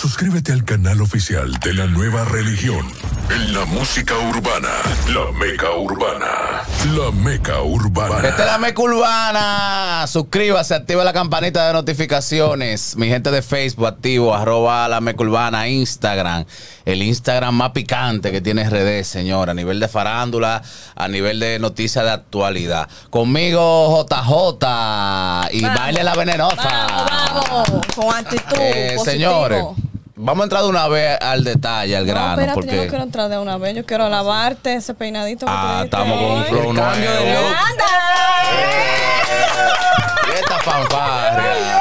Suscríbete al canal oficial de la nueva religión. En la música urbana, la Meca Urbana. La Meca Urbana. Esta es la Meca Urbana. Suscríbase, activa la campanita de notificaciones. Mi gente de Facebook, activo, @ la Meca Urbana, Instagram. El Instagram más picante que tiene RD, señor, a nivel de farándula, a nivel de noticias de actualidad. Conmigo, JJ y Baile la Venenosa. Vamos, con actitud. Señores, vamos a entrar de una vez al detalle, al grano. Espérate, porque yo no quiero entrar de una vez. Yo quiero lavarte ese peinadito que te estamos con un flow nuevo. Y esta fanfarria.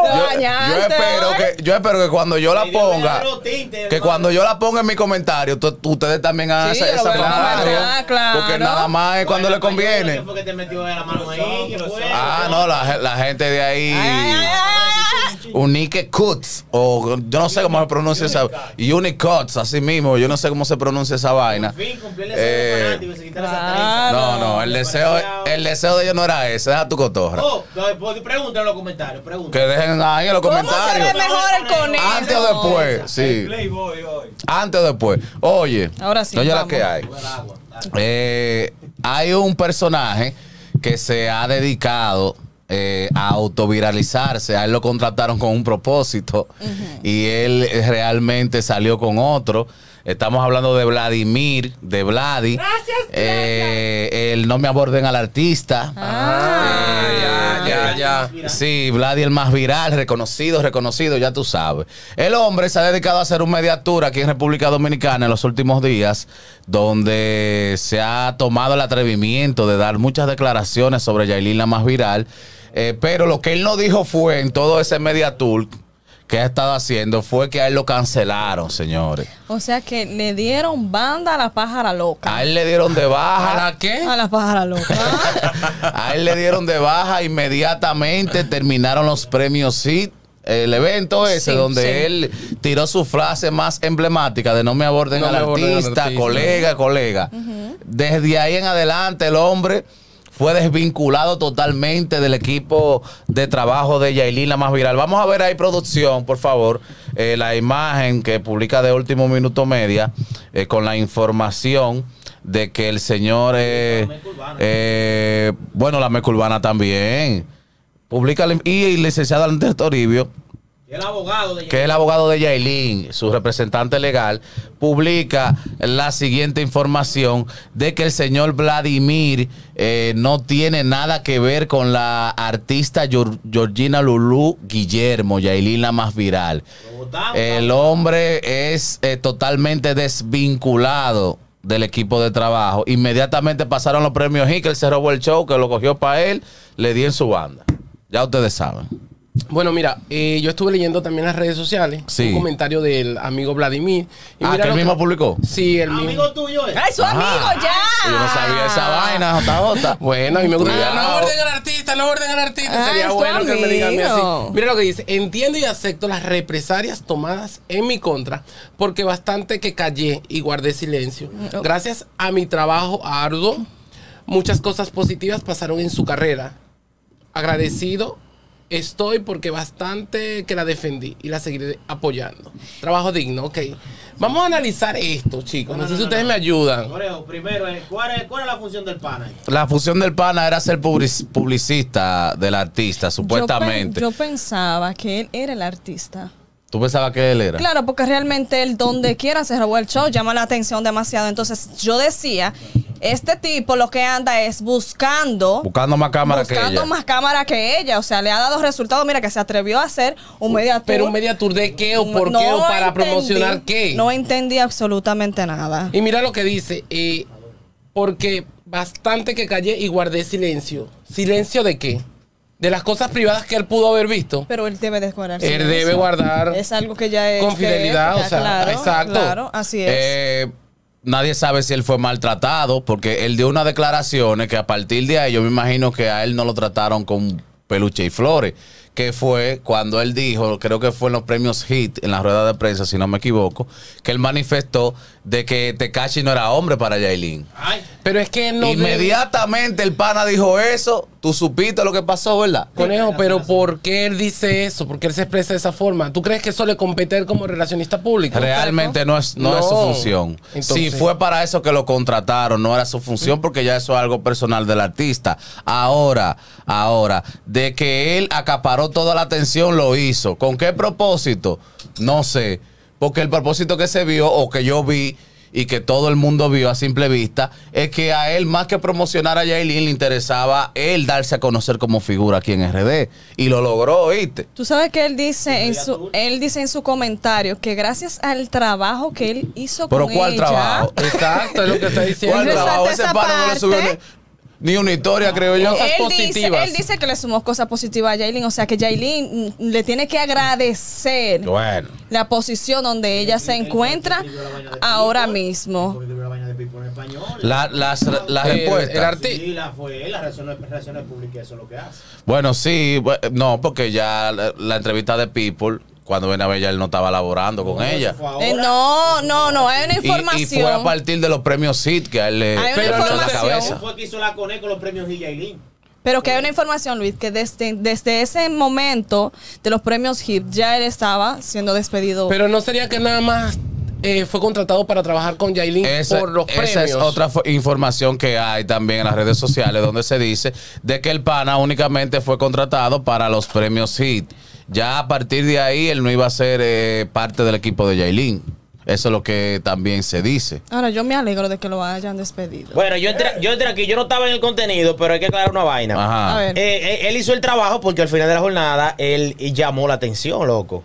Yo espero que cuando yo la ponga, en mi comentario, ustedes también hagan esa fanfarria. Claro. Porque nada más es cuando le conviene. No, la gente de ahí. Unique Cuts, o yo no sé cómo se pronuncia esa. Unique Cuts, así mismo, yo no sé cómo se pronuncia esa vaina. No, el deseo de ellos no era ese, deja tu cotorra. Pregúntale en los comentarios. Que dejen ahí en los comentarios. ¿Cómo se ve mejor el conejo? Antes o después, sí. Antes o después. Oye, ahora sí. Oye la que hay. Hay un personaje que se ha dedicado a autoviralizarse. A él lo contrataron con un propósito y él realmente salió con otro. Estamos hablando de Vladimir, de Vladi. Gracias. El No me aborden al artista. Ya. Sí, Vladi el más viral, reconocido, ya tú sabes. El hombre se ha dedicado a hacer un mediatura aquí en República Dominicana en los últimos días, donde se ha tomado el atrevimiento de dar muchas declaraciones sobre Yailin la más viral. Pero lo que él no dijo fue, en todo ese mediatour que ha estado haciendo, fue que a él lo cancelaron, señores. O sea que le dieron banda a la pájara loca. A él le dieron de baja. ¿A la qué? A la pájara loca. A él le dieron de baja inmediatamente. Terminaron los premios HIT. El evento ese donde él tiró su frase más emblemática de no me aborden al artista, colega. Desde ahí en adelante el hombre fue desvinculado totalmente del equipo de trabajo de Yailin la más viral. Vamos a ver ahí, producción, por favor, la imagen que publica de Último Minuto Media con la información de que el señor, la Meca Urbana también, publica, y el licenciado Andrés Toribio, que es el abogado de Yailin, su representante legal, publica la siguiente información de que el señor Vladimir no tiene nada que ver con la artista Georgina Lulú Guillermo, Yailin la más viral. El hombre es totalmente desvinculado del equipo de trabajo. Inmediatamente pasaron los premios HIT, que él se robó el show, que lo cogió para él, le di en su banda. Ya ustedes saben. Bueno, mira, yo estuve leyendo también en las redes sociales un comentario del amigo Vladimir. Y que él mismo publicó. Sí, el mismo. Amigo tuyo, ¡Ay, su amigo ya! Yo no sabía esa vaina, JJ. Bueno, a mí me gustaría. No orden al artista. Sería bueno que él me diga a mí así. Mira lo que dice. Entiendo y acepto las represalias tomadas en mi contra, porque bastante que callé y guardé silencio. Gracias a mi trabajo arduo, muchas cosas positivas pasaron en su carrera. Agradecido estoy porque bastante que la defendí y la seguiré apoyando. Trabajo digno, ok. Vamos a analizar esto, chicos. No sé si ustedes me ayudan. Primero, ¿cuál es la función del pana? La función del pana era ser publicista del artista, supuestamente. Yo pensaba que él era el artista. ¿Tú pensabas que él era? Claro, porque realmente él donde quiera se robó el show, llama la atención demasiado. Entonces yo decía, este tipo lo que anda es buscando más cámara que ella. Buscando más cámara que ella. O sea, le ha dado resultados. Mira, que se atrevió a hacer un mediatour. ¿Pero un mediatour de qué o por qué o para promocionar qué? No entendí absolutamente nada. Y mira lo que dice, porque bastante que callé y guardé silencio. ¿Silencio de qué? De las cosas privadas que él pudo haber visto. Pero él debe de guardar. Él debe guardar. Es algo que ya es. Con fidelidad, o sea, claro, exacto. Claro, así es. Nadie sabe si él fue maltratado, porque él dio unas declaraciones que a partir de ahí yo me imagino que a él no lo trataron con peluche y flores, que fue cuando él dijo, creo que fue en los premios HIT, en la rueda de prensa, si no me equivoco, que él manifestó de que Tekashi no era hombre para Yailin. Pero es que no inmediatamente el pana dijo eso, tú supiste lo que pasó, ¿verdad? Conejo, pero ¿por qué él dice eso? ¿Por qué él se expresa de esa forma? ¿Tú crees que eso le compete a él como relacionista público? Realmente no es su función. Entonces, si fue para eso que lo contrataron, no era su función porque ya eso es algo personal del artista. Ahora, de que él acaparó toda la atención, lo hizo. ¿Con qué propósito? No sé. Porque el propósito que se vio o que yo vi y que todo el mundo vio a simple vista, es que a él, más que promocionar a Yailin, le interesaba él darse a conocer como figura aquí en RD. Y lo logró, ¿oíste? Tú sabes que él dice en su comentario que gracias al trabajo que él hizo ¿Pero con cuál ella. trabajo? Exacto, es lo que está diciendo. ¿Cuál trabajo? Ese pana no le subió ni una historia, creo yo. Él dice que le sumó cosas positivas a Yailin, o sea que Yailin le tiene que agradecer la posición donde ella se encuentra ahora mismo. La respuesta. Sí, las relaciones públicas, eso es lo que hace. Bueno, sí, no, porque ya la entrevista de People, cuando ven a ver, ya él no estaba laborando con ella. No, hay una información. Y fue a partir de los premios SID que a él le echó la cabeza. Fue que hizo la CONE con los premios Yailin. Pero que hay una información, Luis, que desde ese momento de los premios HIT ya él estaba siendo despedido. Pero no sería que nada más fue contratado para trabajar con Yailin por los premios. Esa es otra información que hay también en las redes sociales donde se dice de que el pana únicamente fue contratado para los premios HIT. Ya a partir de ahí él no iba a ser parte del equipo de Yailin. Eso es lo que también se dice. Ahora, yo me alegro de que lo hayan despedido. Bueno, yo entré aquí, yo no estaba en el contenido, pero hay que aclarar una vaina. Ajá. A ver. Él hizo el trabajo porque al final de la jornada él llamó la atención, loco.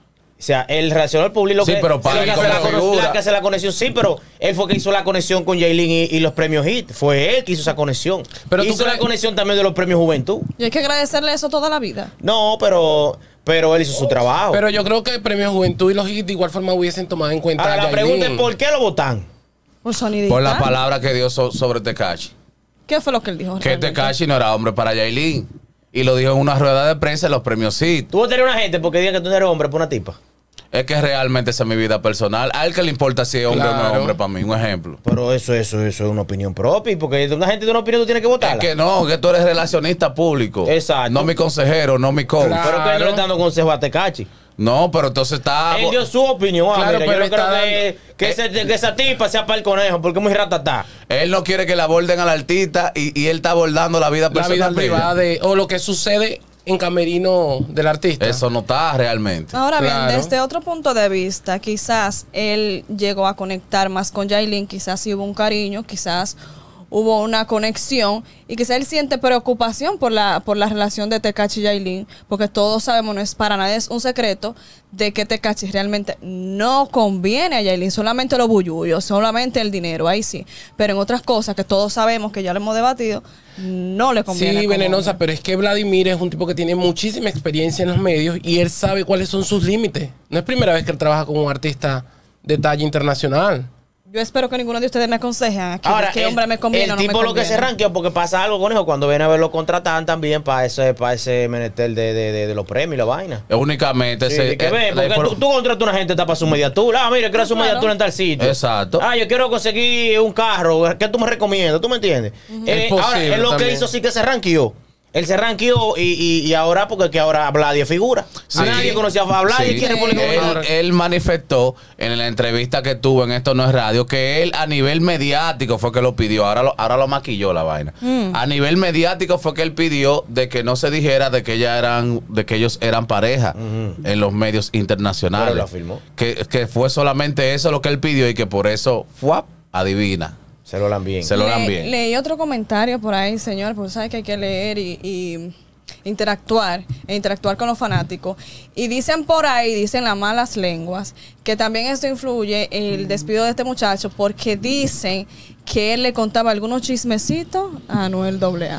O sea, el relacionador público Sí, pero para que hace la conexión, sí, pero él fue que hizo la conexión con Yailin y los premios HIT. Fue él que hizo esa conexión. Pero hizo la conexión también de los premios Juventud. Y hay que agradecerle eso toda la vida. No, pero él hizo su trabajo. Pero yo creo que el premio Juventud y los HIT de igual forma hubiesen tomado en cuenta. Ahora, a la Yailin. pregunta es: ¿por qué lo votan? Por sonidista. Por la palabra que dio sobre Tekashi. ¿Qué fue lo que él dijo? Que realmente? Tekashi no era hombre para Yailin. Y lo dijo en una rueda de prensa en los premios SID. Tú votarías a una gente porque diga que tú no eres hombre por una tipa. Es que realmente esa es mi vida personal. A él que le importa si es hombre o no es hombre para mí. Un ejemplo. Pero eso es una opinión propia. Porque una gente de una opinión tú tienes que votarla. Es que no, que tú eres relacionista público. Exacto. No mi consejero, no mi coach. Claro. Pero que él no le está dando consejo a Tekashi. No, pero entonces está... Él dio su opinión. Claro, Mira, pero yo no creo está que esa tipa sea para el conejo, porque es muy ratatá. Él no quiere que le aborden al artista y él está abordando la vida La personal vida de ella. privada o lo que sucede en camerino del artista. Eso no está realmente. Ahora bien, Claro. desde otro punto de vista, quizás él llegó a conectar más con Yailin, quizás sí hubo un cariño, quizás hubo una conexión y quizás él siente preocupación por la relación de Tekashi y Yailin, porque todos sabemos, no es para nadie es un secreto, de que Tekashi realmente no conviene a Yailin, solamente los bullullos, solamente el dinero, ahí sí. Pero en otras cosas que todos sabemos, que ya lo hemos debatido, no le conviene. Sí, como Venenosa, hombre. pero es que Vladimir es un tipo que tiene muchísima experiencia en los medios y él sabe cuáles son sus límites. No es primera vez que él trabaja con un artista de talla internacional. Yo espero que ninguno de ustedes me aconsejen aquí Ahora, qué hombre me conviene o el no me tipo lo que se conviene. ranqueó porque pasa algo, conejo, cuando viene a ver lo contratan también para ese menester de los premios y la vaina. Únicamente Sí, se... que ve, la porque tú contratas a una gente para su mediatura. Ah, mira, quiero hacer su Claro. mediatura en tal sitio. Exacto. Ah, yo quiero conseguir un carro. ¿Qué tú me recomiendas? ¿Tú me entiendes? Es Ahora, posible él lo que también. hizo sí que se ranqueó. Él se ranqueó y ahora, porque que ahora Vladi es figura. Sí. Nadie conocía a Vladi Sí. aquí en República Dominicana. Él manifestó en la entrevista que tuvo en Esto No es Radio que él a nivel mediático fue que lo pidió. Ahora lo maquilló la vaina. A nivel mediático fue que él pidió de que no se dijera de que ellos eran pareja en los medios internacionales. Pero lo afirmó. Que fue solamente eso lo que él pidió y que por eso ¡fuap! Adivina. Se lo dan bien. Se lo dan bien. Leí otro comentario por ahí, señor, porque sabes que hay que leer y interactuar con los fanáticos. Y dicen por ahí, dicen las malas lenguas, que también esto influye el despido de este muchacho porque dicen que él le contaba algunos chismecitos a Anuel AA.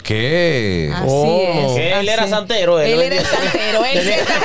¿Qué? Así Oh. es. Que él así era es. santero, Él era el santero. Él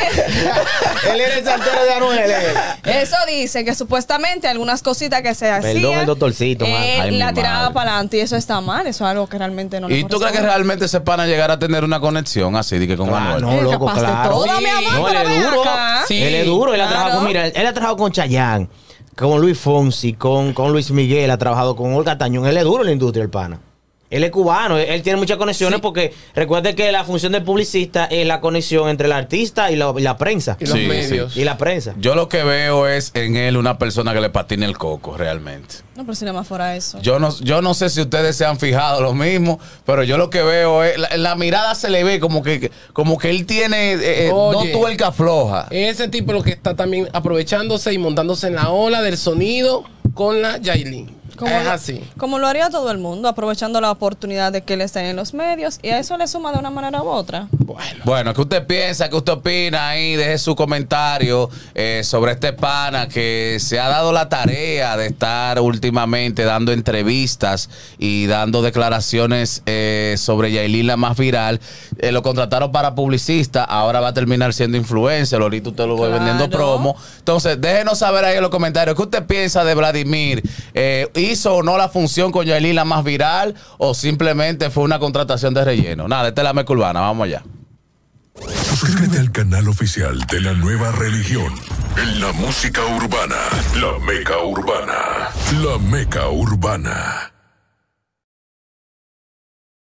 Él era el santero de Anuel. Eso dice que supuestamente algunas cositas que se hacían, Perdón, el doctorcito, man. Ay, él mi la tiraba madre. para adelante y eso está mal. Eso es algo que realmente no le ¿Y tú crees que corresponde. realmente se van a llegar a tener una conexión así de que con Claro, Anuel? no, loco, capaz de claro. todo, mi amor, No, él pero es ven duro. acá. Sí. Él es duro. Él ha Claro. trabajado con, mira, él ha trabajado con Chayanne, con Luis Fonsi, con Luis Miguel, ha trabajado con Olga Tañón. Él es duro en la industria, el pana. Él es cubano, él tiene muchas conexiones porque recuerde que la función del publicista es la conexión entre el artista y la prensa. Y los medios. Sí. Y la prensa. Yo lo que veo es en él una persona que le patina el coco, realmente. No, pero si nada más fuera eso. Yo no sé si ustedes se han fijado lo mismo, pero yo lo que veo es, la mirada se le ve como que él tiene Oye, no tuerca floja. Ese tipo lo que está también aprovechándose y montándose en la ola del sonido con la Yailin. Es así. Como lo haría todo el mundo, aprovechando la oportunidad de que él esté en los medios, y a eso le suma de una manera u otra. Bueno, ¿qué usted piensa? ¿Qué usted opina ahí? Deje su comentario sobre este pana que se ha dado la tarea de estar últimamente dando entrevistas y dando declaraciones sobre Yailin, la más viral. Lo contrataron para publicista, ahora va a terminar siendo influencer. Ahorita usted lo va vendiendo promo. Entonces, déjenos saber ahí en los comentarios qué usted piensa de Vladimir. ¿Hizo o no la función con Yailin la más viral o simplemente fue una contratación de relleno? Nada, esta es la Meca Urbana, vamos allá. Suscríbete al canal oficial de la nueva religión en la música urbana, la Meca Urbana. La Meca Urbana.